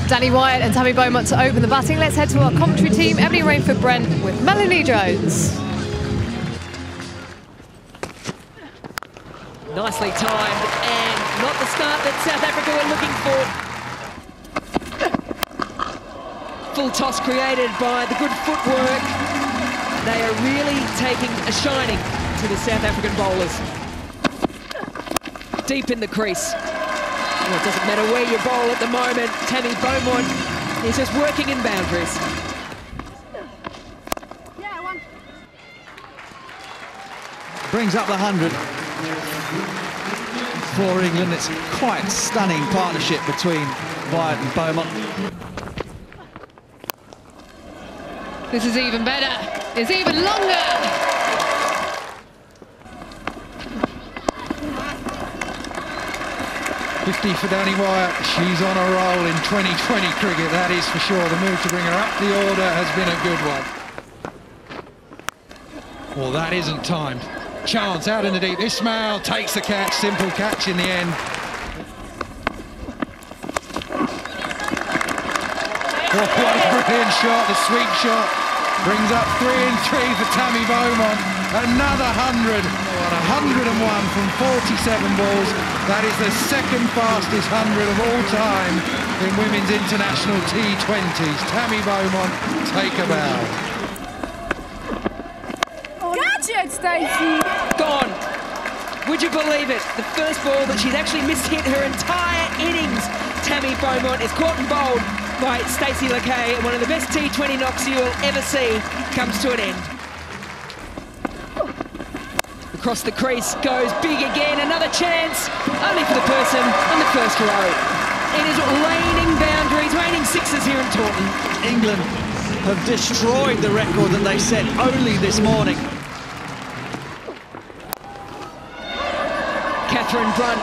Danny Wyatt and Tammy Beaumont to open the batting. Let's head to our commentary team. Emily Rainford-Brent with Melanie Jones. Nicely timed, and not the start that South Africa were looking for. Full toss created by the good footwork. They are really taking a shining to the South African bowlers. Deep in the crease. Well, it doesn't matter where you bowl at the moment. Tammy Beaumont is just working in boundaries. Brings up the 100 for England. It's quite a stunning partnership between Wyatt and Beaumont. This is even better. It's even longer. 50 for Danny Wyatt. She's on a roll in 2020 cricket, that is for sure. The move to bring her up the order has been a good one. Well, that isn't timed. Chance out in the deep. Ismail takes the catch, simple catch in the end. Oh, what a brilliant shot, the sweep shot. Brings up 3 and 3 for Tammy Beaumont. Another 100. 101 from 47 balls. That is the second fastest 100 of all time in women's international T20s. Tammy Beaumont, take a bow. Gotcha, Stacey! Gone. Would you believe it? The first ball that she's actually mishit her entire innings. Tammy Beaumont is caught and bowled by Stacey Lackey, and one of the best T20 knocks you will ever see comes to an end. Across the crease, goes big again, another chance, only for the person on the first row. It is raining boundaries, raining sixes here in Taunton. England have destroyed the record that they set only this morning. Catherine Brunt,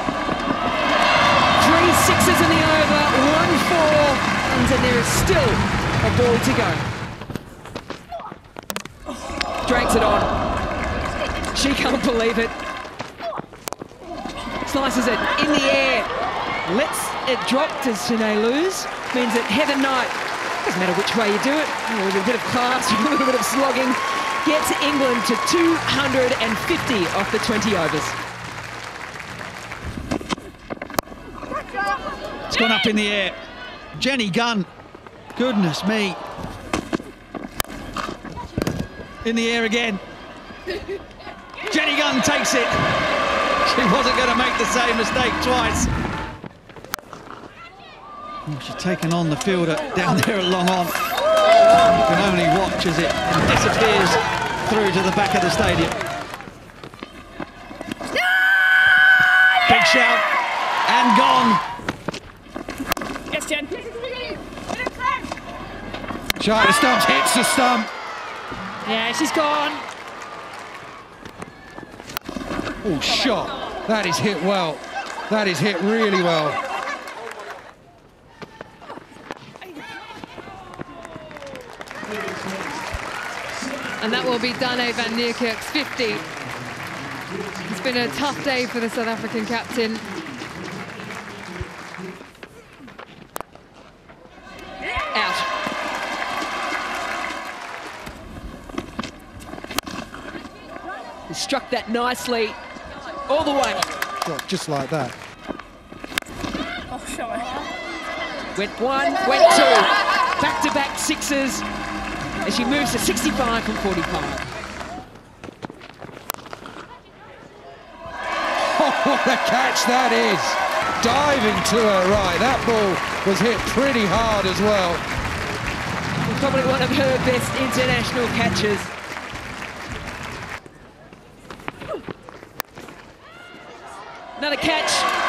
3 sixes in the over, 1 4, and there is still a ball to go. Drags it on. She can't believe it. Slices it in the air. Lets it drop. Does Sinead lose? Means that Heather Knight, doesn't matter which way you do it, with a bit of class, a little bit of slogging, gets England to 250 off the 20 overs. It's gone up in the air. Jenny Gunn, goodness me. In the air again. Jenny Gunn takes it. She wasn't going to make the same mistake twice. Oh, she's taken on the fielder down there at long on. You can only watch as it disappears through to the back of the stadium. Big shout and gone. Yes, Jen. Shy the stumps, hits the stump. Yeah, she's gone. Oh, shot. That is hit well. That is hit really well. And that will be Dane van Niekerk's 50. It's been a tough day for the South African captain. Out. He struck that nicely, all the way. Shot just like that. Oh, sorry. Went 1, went 2. Back-to-back sixes as she moves to 65 from 45. Oh, what a catch that is. Diving to her right. That ball was hit pretty hard as well. Probably one of her best international catches. Another catch.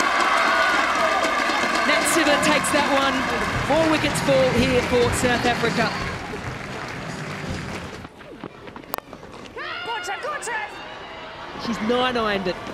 Nat Siver takes that one. 4 wickets fall here for South Africa. She's 9-ironed it.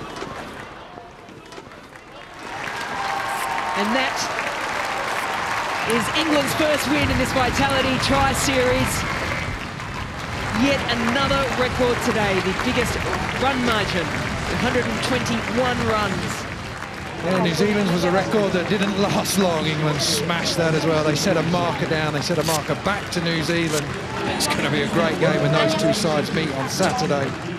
And that is England's first win in this Vitality Tri-Series. Yet another record today, the biggest run margin, 121 runs. Yeah, New Zealand's was a record that didn't last long. England smashed that as well. They set a marker down, they set a marker back to New Zealand. It's going to be a great game when those two sides meet on Saturday.